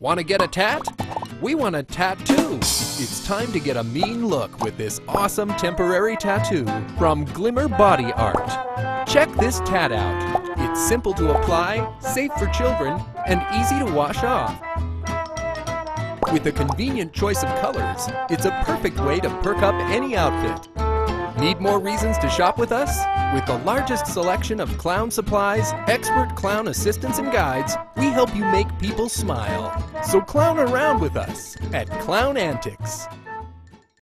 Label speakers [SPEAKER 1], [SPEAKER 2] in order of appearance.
[SPEAKER 1] Want to get a tat? We want a tattoo. It's time to get a mean look with this awesome temporary tattoo from Glimmer Body Art. Check this tat out. It's simple to apply, safe for children, and easy to wash off. With a convenient choice of colors, it's a perfect way to perk up any outfit. Need more reasons to shop with us? With the largest selection of clown supplies, expert clown assistants and guides, we help you make people smile. So clown around with us at Clown Antics.